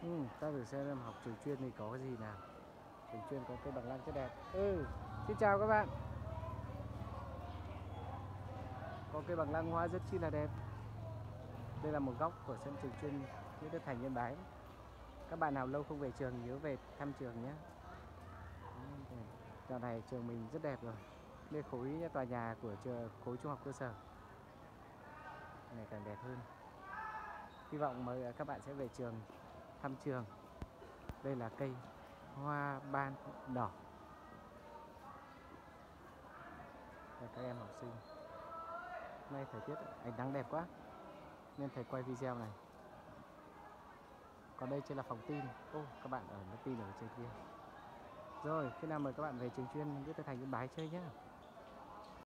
Ta thử xem học trường chuyên thì có cái gì nào. Trường chuyên có cây bằng lăng rất đẹp. Xin chào các bạn. Có cây bằng lăng hoa rất chi là đẹp. Đây là một góc của sân trường chuyên Nguyễn Tất Thành Yên Bái. Các bạn nào lâu không về trường nhớ về thăm trường nhé. Dạo này trường mình rất đẹp rồi. Đây khối tòa nhà của khối trung học cơ sở ngày càng đẹp hơn. Hy vọng mời các bạn sẽ về trường thăm trường. Đây là cây hoa ban đỏ. Và các em học sinh. Hôm nay thời tiết ánh nắng đẹp quá nên thầy quay video này. Còn đây trên là phòng tin. Các bạn ở lớp tin ở trên kia. Rồi, khi nào mời các bạn về trường chuyên Nguyễn Tất Thành Yên Bái chơi nhé.